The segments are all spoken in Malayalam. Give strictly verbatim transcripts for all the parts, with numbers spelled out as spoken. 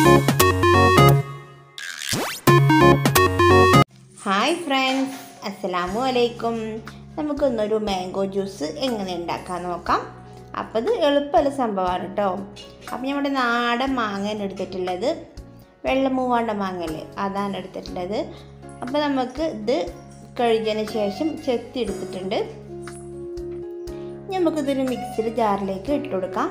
ഹായ് ഫ്രണ്ട്സ്, അസ്സലാമു അലൈക്കും. നമുക്കൊന്നൊരു മാംഗോ ജ്യൂസ് എങ്ങനെ ഉണ്ടാക്കാൻ നോക്കാം. അപ്പോൾ ഇത് എളുപ്പമുള്ള സംഭവമാണ് കേട്ടോ. അപ്പോൾ നമ്മുടെ നാടൻ മാങ്ങയാണ് എടുത്തിട്ടുള്ളത്, വെള്ളമൂവാണ്ട മാങ്ങല്ലേ, അതാണ് എടുത്തിട്ടുള്ളത്. അപ്പോൾ നമുക്ക് ഇത് കഴുകിയതിന് ശേഷം ചെത്തി എടുത്തിട്ടുണ്ട്. നമുക്കിതൊരു മിക്സിയുടെ ജാറിലേക്ക് ഇട്ട് കൊടുക്കാം.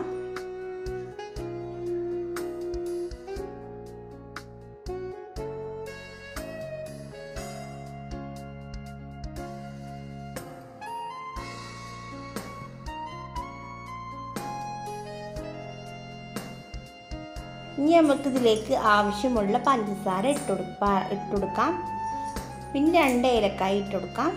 ഇനി നമുക്കിതിലേക്ക് ആവശ്യമുള്ള പഞ്ചസാര ഇട്ടുകൊടുക്കാ ഇട്ടുകൊടുക്കാം പിന്നെ രണ്ട് ഏലക്കായ ഇട്ടുകൊടുക്കാം.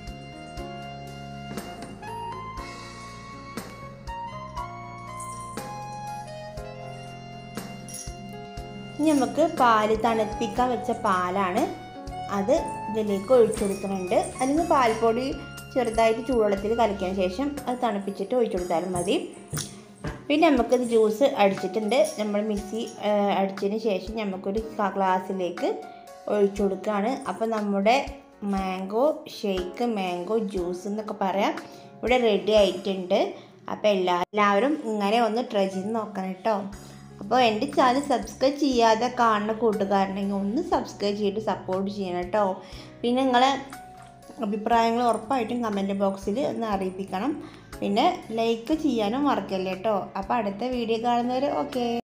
ഇനി നമുക്ക് പാല് തണുപ്പിക്കാൻ വെച്ച പാലാണ്, അത് ഇതിലേക്ക് ഒഴിച്ചു കൊടുക്കുന്നുണ്ട്. അല്ലെങ്കിൽ പാൽപ്പൊടി ചെറുതായിട്ട് ചൂടുവെള്ളത്തിൽ കലക്കിയതിന് ശേഷം അത് തണുപ്പിച്ചിട്ട് ഒഴിച്ചു കൊടുത്താലും മതി. പിന്നെ നമുക്കിത് ജ്യൂസ് അടിച്ചിട്ടുണ്ട്. നമ്മൾ മിക്സി അടിച്ചതിന് ശേഷം നമുക്കൊരു ഗ്ലാസ്സിലേക്ക് ഒഴിച്ചു കൊടുക്കുകയാണ്. അപ്പോൾ നമ്മുടെ മാംഗോ ഷേക്ക്, മാംഗോ ജ്യൂസ് എന്നൊക്കെ പറയാം, ഇവിടെ റെഡി ആയിട്ടുണ്ട്. അപ്പോൾ എല്ലാ എല്ലാവരും ഇങ്ങനെ ഒന്ന് ട്രൈ ചെയ്ത് നോക്കണം കേട്ടോ. അപ്പോൾ എൻ്റെ ചാനൽ സബ്സ്ക്രൈബ് ചെയ്യാതെ കാണുന്ന കൂട്ടുകാരുണ്ടെങ്കിൽ ഒന്ന് സബ്സ്ക്രൈബ് ചെയ്തിട്ട് സപ്പോർട്ട് ചെയ്യണം കേട്ടോ. പിന്നെ നിങ്ങളെ അഭിപ്രായങ്ങൾ ഉറപ്പായിട്ടും കമൻറ്റ് ബോക്സിൽ ഒന്ന് അറിയിപ്പിക്കണം. പിന്നെ ലൈക്ക് ചെയ്യാനും മറക്കല്ലേ കേട്ടോ. അപ്പോൾ അടുത്ത വീഡിയോ കാണുന്നവർ ഓക്കെ.